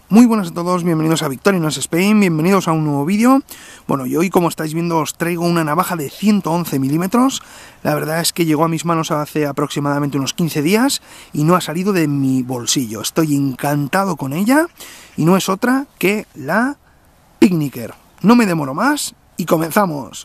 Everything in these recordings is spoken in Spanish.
Muy buenas a todos, bienvenidos a Victorinox Spain, bienvenidos a un nuevo vídeo. Bueno, y hoy, como estáis viendo, os traigo una navaja de 111 milímetros. La verdad es que llegó a mis manos hace aproximadamente unos 15 días y no ha salido de mi bolsillo. Estoy encantado con ella y no es otra que la Picnicker. No me demoro más y comenzamos.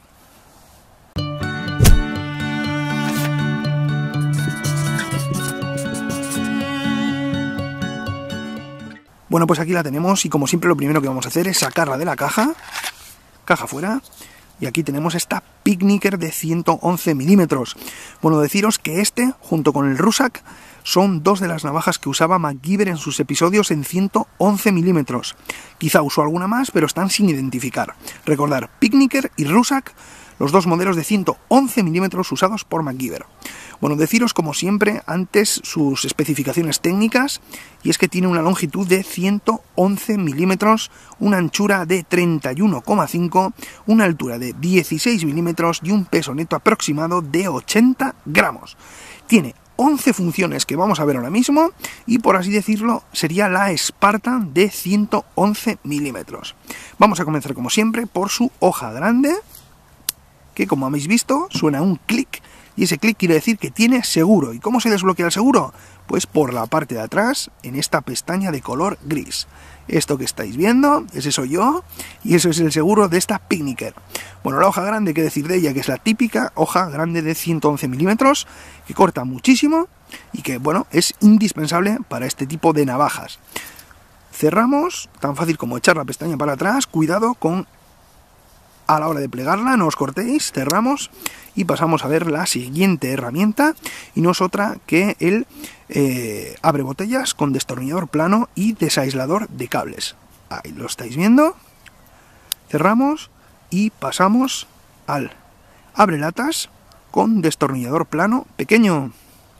Bueno, pues aquí la tenemos y como siempre lo primero que vamos a hacer es sacarla de la caja fuera, y aquí tenemos esta Picnicker de 111 milímetros. Bueno, deciros que junto con el Rusak, son dos de las navajas que usaba MacGyver en sus episodios en 111 milímetros. Quizá usó alguna más, pero están sin identificar. Recordar, Picnicker y Rusak, los dos modelos de 111 milímetros usados por MacGyver. Bueno, deciros como siempre antes sus especificaciones técnicas, y es que tiene una longitud de 111 milímetros, una anchura de 31,5, una altura de 16 milímetros y un peso neto aproximado de 80 gramos. Tiene 11 funciones que vamos a ver ahora mismo y, por así decirlo, sería la Spartan de 111 milímetros. Vamos a comenzar como siempre por su hoja grande, que como habéis visto suena un clic, y ese clic quiere decir que tiene seguro. ¿Y cómo se desbloquea el seguro? Pues por la parte de atrás, en esta pestaña de color gris. Esto que estáis viendo, ese soy yo, y eso es el seguro de esta Picnicker. Bueno, la hoja grande, qué decir de ella, que es la típica hoja grande de 111 milímetros, que corta muchísimo y que, bueno, es indispensable para este tipo de navajas. Cerramos, tan fácil como echar la pestaña para atrás, cuidado con a la hora de plegarla, no os cortéis, cerramos y pasamos a ver la siguiente herramienta, y no es otra que el abre botellas con destornillador plano y desaislador de cables. Ahí lo estáis viendo. Cerramos y pasamos al abre latas con destornillador plano pequeño.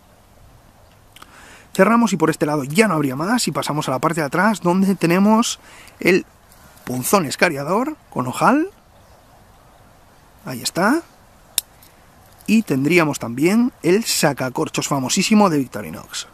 Cerramos y por este lado ya no habría más, y pasamos a la parte de atrás donde tenemos el punzón escariador con ojal. Ahí está. Y tendríamos también el sacacorchos famosísimo de Victorinox.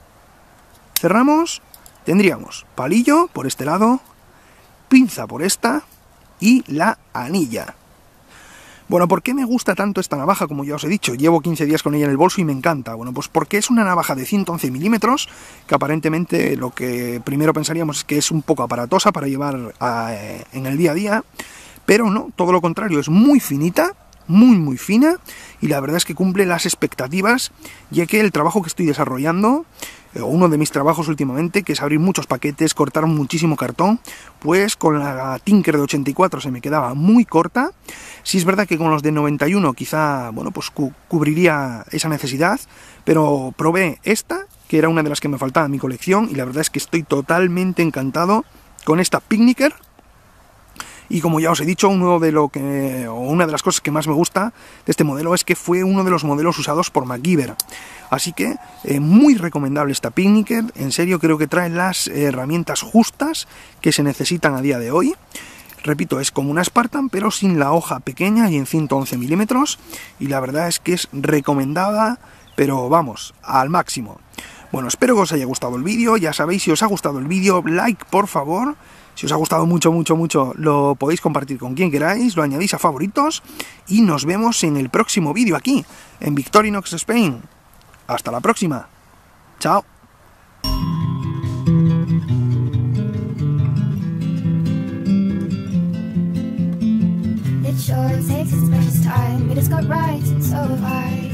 Cerramos. Tendríamos palillo por este lado, pinza por esta y la anilla. Bueno, ¿por qué me gusta tanto esta navaja? Como ya os he dicho, llevo 15 días con ella en el bolso y me encanta. Bueno, pues porque es una navaja de 111 milímetros, que aparentemente lo que primero pensaríamos es que es un poco aparatosa para llevar en el día a día. Pero no, todo lo contrario, es muy finita, muy fina, y la verdad es que cumple las expectativas, ya que el trabajo que estoy desarrollando, uno de mis trabajos últimamente, que es abrir muchos paquetes, cortar muchísimo cartón, pues con la Tinker de 84 se me quedaba muy corta. Sí es verdad que con los de 91 quizá, bueno, pues cubriría esa necesidad, pero probé esta, que era una de las que me faltaba en mi colección, y la verdad es que estoy totalmente encantado con esta Picnicker. Y como ya os he dicho, una de las cosas que más me gusta de este modelo es que fue uno de los modelos usados por MacGyver. Así que muy recomendable esta Picnicker. En serio, creo que trae las herramientas justas que se necesitan a día de hoy. Repito, es como una Spartan, pero sin la hoja pequeña y en 111 milímetros. Y la verdad es que es recomendada, pero vamos, al máximo. Bueno, espero que os haya gustado el vídeo. Ya sabéis, si os ha gustado el vídeo, like por favor. Si os ha gustado mucho, lo podéis compartir con quien queráis, lo añadís a favoritos, y nos vemos en el próximo vídeo aquí, en Victorinox Spain. Hasta la próxima. Chao. It sure takes its precious time. It has got right, and so have I.